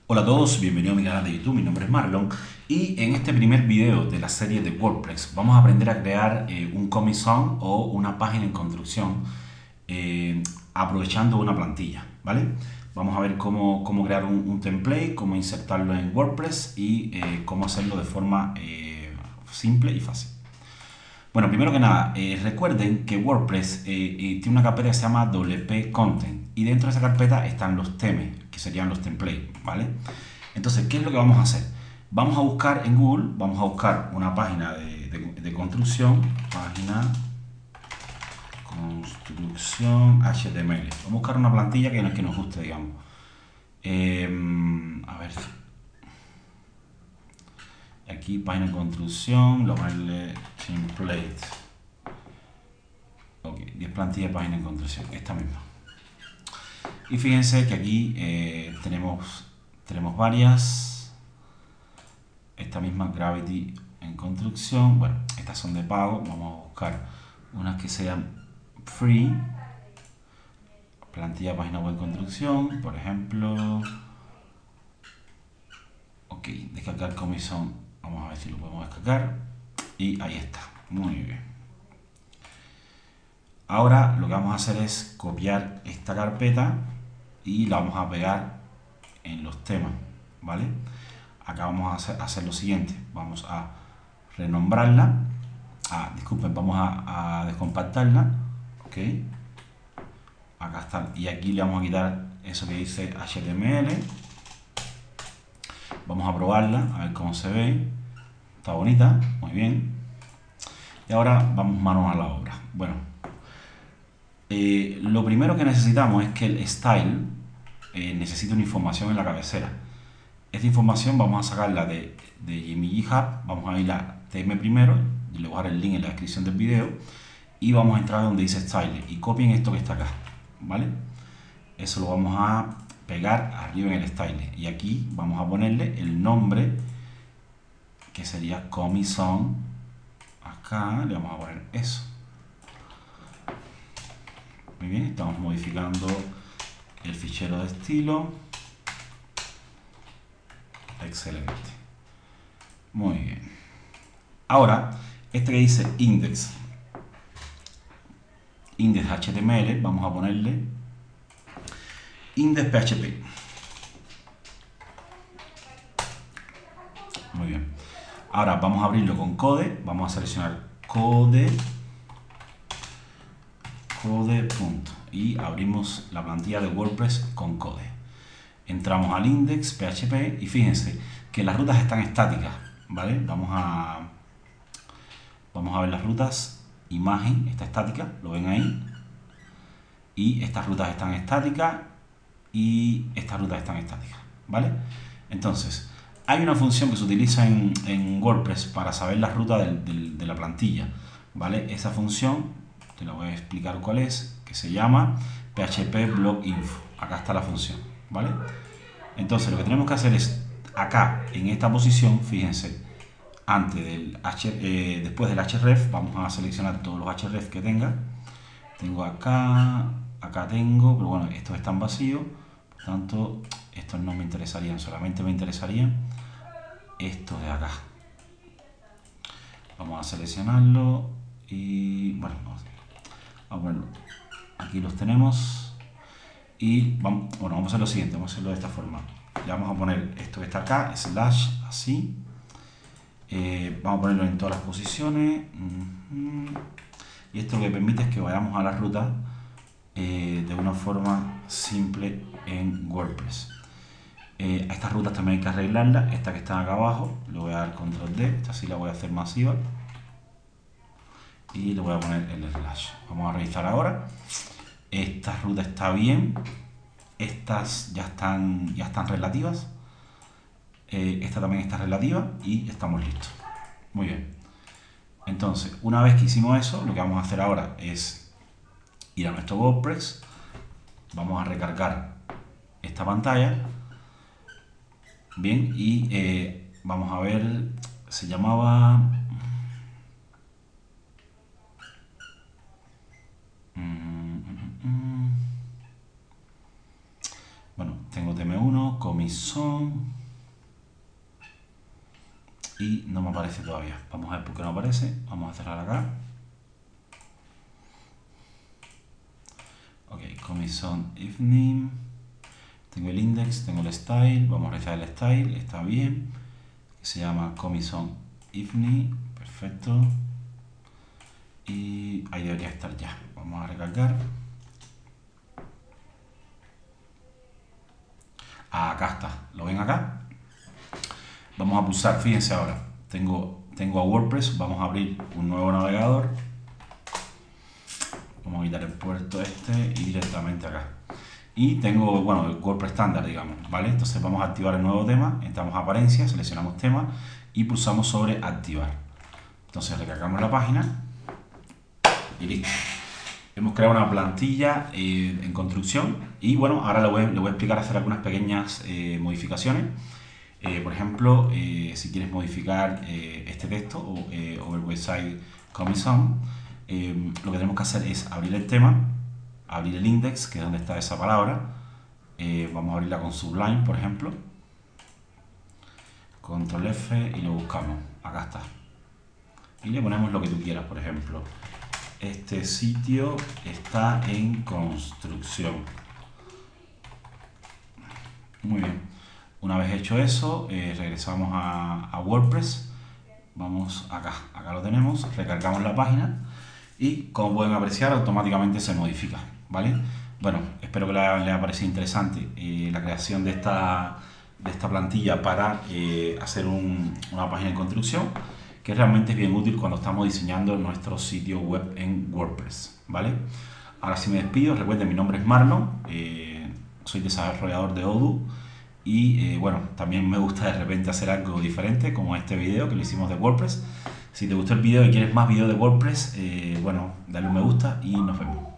Hola a todos, bienvenidos a mi canal de YouTube, mi nombre es Marlon y en este primer video de la serie de WordPress vamos a aprender a crear un comic song o una página en construcción eh, aprovechando una plantilla, ¿vale? Vamos a ver cómo crear un template, cómo insertarlo en WordPress y cómo hacerlo de forma simple y fácil. Bueno, primero que nada, recuerden que WordPress tiene una carpeta que se llama WP Content y dentro de esa carpeta están los temas, que serían los templates, ¿vale? Entonces, ¿qué es lo que vamos a hacer? Vamos a buscar en Google, vamos a buscar una página de construcción, página construcción HTML. Vamos a buscar una plantilla que nos guste, digamos. A ver, aquí página de construcción, lo voy a ponerle template. Ok, 10 plantillas de página de construcción, esta misma. Y fíjense que aquí tenemos varias. Esta misma Gravity en construcción. Bueno, estas son de pago. Vamos a buscar unas que sean free. Plantilla página web en construcción, por ejemplo. Ok, descargar comisión. Vamos a ver si lo podemos descargar. Y ahí está. Muy bien. Ahora lo que vamos a hacer es copiar esta carpeta y la vamos a pegar en los temas, ¿vale? Acá vamos a hacer lo siguiente, vamos a renombrarla, disculpen, vamos a descompactarla, ok, acá está, y aquí le vamos a quitar eso que dice HTML, vamos a probarla, a ver cómo se ve, está bonita, muy bien, y ahora vamos manos a la obra. Bueno, lo primero que necesitamos es que el style necesita una información en la cabecera. Esta información vamos a sacarla de Jimmy Hub, vamos a ir a TM primero, y le voy a dar el link en la descripción del video, y vamos a entrar donde dice Style, y copien esto que está acá, ¿vale? Eso lo vamos a pegar arriba en el Style, y aquí vamos a ponerle el nombre, que sería Comic Song, acá le vamos a poner eso. Muy bien, estamos modificando el fichero de estilo. Excelente. Muy bien. Ahora, este que dice index HTML, vamos a ponerle index PHP. Muy bien. Ahora vamos a abrirlo con code, vamos a seleccionar code, punto, y abrimos la plantilla de WordPress con code. Entramos al index PHP y fíjense que las rutas están estáticas, ¿vale? Vamos a ver las rutas, imagen está estática, lo ven ahí, y estas rutas están estáticas y estas rutas están estáticas, ¿vale? Entonces, hay una función que se utiliza en WordPress para saber la ruta de la plantilla, ¿vale? Esa función, te la voy a explicar cuál es, que se llama PHP Block Info. Acá está la función, ¿vale? Entonces, lo que tenemos que hacer es, acá, en esta posición, fíjense, después del href, vamos a seleccionar todos los href que tenga. Tengo acá tengo, pero bueno, estos están vacíos, por tanto, estos no me interesarían, solamente me interesarían estos de acá. Vamos a seleccionarlo y bueno, a ponerlo. Aquí los tenemos y vamos a hacer lo siguiente, vamos a hacerlo de esta forma. Le vamos a poner esto que está acá, slash, así. Vamos a ponerlo en todas las posiciones. Y esto lo que permite es que vayamos a la ruta de una forma simple en WordPress. Estas rutas también hay que arreglarlas. Esta que está acá abajo, le voy a dar control D, esta sí la voy a hacer masiva y le voy a poner el slash. Vamos a revisar ahora. Esta ruta está bien, estas ya están relativas, esta también está relativa y estamos listos. Muy bien. Entonces, una vez que hicimos eso, lo que vamos a hacer ahora es ir a nuestro WordPress, vamos a recargar esta pantalla, bien, y vamos a ver, se llamaba bueno, tengo tm1, Comison. Y no me aparece todavía. Vamos a ver por qué no aparece. Vamos a cerrar acá. Ok, Comison Evening. Tengo el index, tengo el style. Vamos a realizar el style. Está bien. Se llama Comison Evening. Perfecto. Y ahí debería estar ya. Vamos a recargar. Acá está. ¿Lo ven acá? Vamos a pulsar, fíjense ahora. Tengo a WordPress. Vamos a abrir un nuevo navegador. Vamos a quitar el puerto este y directamente acá. Y tengo, bueno, el WordPress estándar, digamos, ¿vale? Entonces vamos a activar el nuevo tema. Entramos a apariencia, seleccionamos tema y pulsamos sobre activar. Entonces recargamos la página y listo. Hemos creado una plantilla en construcción y bueno, ahora le voy a explicar hacer algunas pequeñas modificaciones. Por ejemplo, si quieres modificar este texto o el website Comison, lo que tenemos que hacer es abrir el tema, abrir el index, que es donde está esa palabra. Vamos a abrirla con Sublime, por ejemplo. Control F y lo buscamos. Acá está. Y le ponemos lo que tú quieras, por ejemplo. Este sitio está en construcción. Muy bien. Una vez hecho eso, regresamos a WordPress. Vamos acá lo tenemos. Recargamos la página y como pueden apreciar automáticamente se modifica, ¿vale? Bueno, espero que les haya parecido interesante la creación de esta plantilla para hacer una página en construcción, que realmente es bien útil cuando estamos diseñando nuestro sitio web en WordPress, ¿vale? Ahora sí me despido. Recuerden, mi nombre es Marlon, soy desarrollador de Odoo y bueno, también me gusta de repente hacer algo diferente como este video que lo hicimos de WordPress. Si te gustó el video y quieres más videos de WordPress, bueno, dale un me gusta y nos vemos.